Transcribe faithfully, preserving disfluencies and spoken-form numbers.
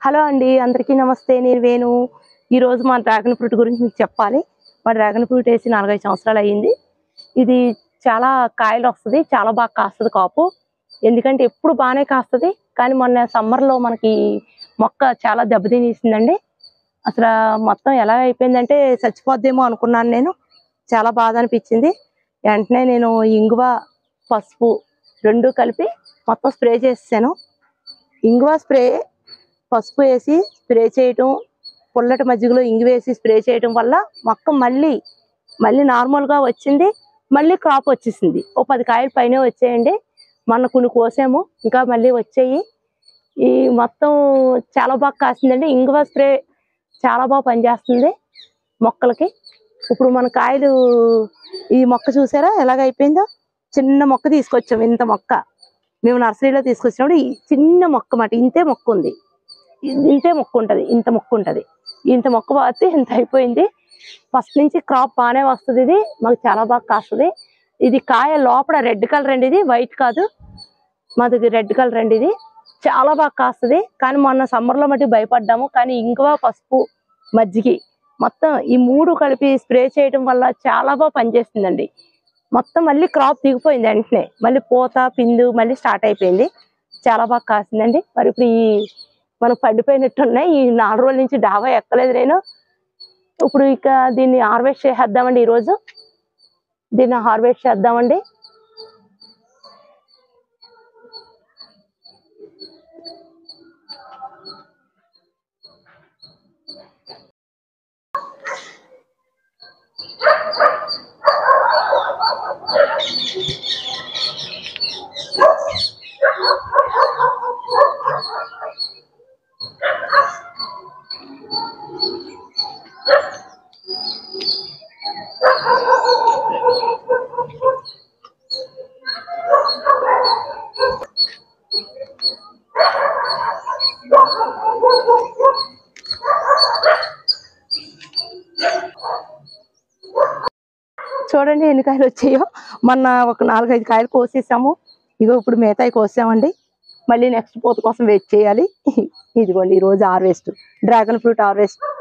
Hello అండి, అందరికీ నమస్తే. నేను వేణు. ఈరోజు మా డ్రాగన్ ఫ్రూట్ గురించి మీకు చెప్పాలి. మా డ్రాగన్ ఫ్రూట్ వేసి నాలుగైదు సంవత్సరాలు అయ్యింది. ఇది చాలా కాయలు వస్తుంది, చాలా బాగా కాస్తుంది కాపు. ఎందుకంటే ఎప్పుడు బాగానే కాస్తుంది, కానీ మొన్న సమ్మర్లో మనకి మొక్క చాలా దెబ్బతినేసిందండి. అసలు మొత్తం ఎలా అయిపోయిందంటే చచ్చిపోద్దేమో అనుకున్నాను నేను. చాలా బాధ అనిపించింది. వెంటనే నేను ఇంగువ, పసుపు రెండు కలిపి మొత్తం స్ప్రే చేసాను. ఇంగువ స్ప్రే, పసుపు వేసి స్ప్రే చేయటం, పుల్లటి మజ్జిగలో ఇంగు వేసి స్ప్రే చేయటం వల్ల మొక్క మళ్ళీ మళ్ళీ నార్మల్గా వచ్చింది. మళ్ళీ క్రాప్ వచ్చేసింది. ఓ పది కాయలు పైన వచ్చేయండి. మొన్న కొన్ని కోసాము, ఇంకా మళ్ళీ వచ్చాయి. ఈ మొత్తం చాలా బాగా కాసిందండి. ఇంగువ స్ప్రే చాలా బాగా పనిచేస్తుంది మొక్కలకి. ఇప్పుడు మన కాయలు, ఈ మొక్క చూసారా ఎలాగైపోయిందో. చిన్న మొక్క తీసుకొచ్చాం, ఇంత మొక్క మేము నర్సరీలో తీసుకొచ్చినప్పుడు ఈ చిన్న మొక్క మాట, ఇంతే మొక్క ఉంది, ఇంతే మొక్క ఉంటుంది, ఇంత మొక్క ఉంటుంది. ఇంత మొక్క పాతి ఇంత అయిపోయింది. ఫస్ట్ నుంచి క్రాప్ బాగానే వస్తుంది. ఇది మాకు చాలా బాగా కాస్తుంది. ఇది కాయ లోపల రెడ్ కలర్ అండి, ఇది వైట్ కాదు, మాది రెడ్ కలర్ అండి. ఇది చాలా బాగా కాస్తుంది. కానీ మొన్న సమ్మర్లో మట్టి భయపడ్డాము. కానీ ఇంగువ, పసుపు, మజ్జిగి మొత్తం ఈ మూడు కలిపి స్ప్రే చేయడం వల్ల చాలా బాగా పనిచేస్తుందండి. మొత్తం మళ్ళీ క్రాప్ దిగిపోయింది. వెంటనే మళ్ళీ పూత, పిందు మళ్ళీ స్టార్ట్ అయిపోయింది. చాలా బాగా కాసిందండి. మరి ఇప్పుడు ఈ మనకు పడిపోయినట్టు ఉన్నాయి. ఈ నాలుగు రోజుల నుంచి డాబా ఎక్కలేదు నేను. ఇప్పుడు ఇక దీన్ని హార్వెస్ట్ చేసేద్దామండి. ఈరోజు దీన్ని హార్వెస్ట్ చేద్దామండి. చూడండి ఎన్ని కాయలు వచ్చాయో. మొన్న ఒక నాలుగైదు కాయలు కోసేసాము. ఇగో ఇప్పుడు మిగతాయి కోసామండి. మళ్ళీ నెక్స్ట్ పూత కోసం వెయిట్ చేయాలి. ఇదిగోండి ఈరోజు హార్వెస్ట్, డ్రాగన్ ఫ్రూట్ హార్వెస్ట్.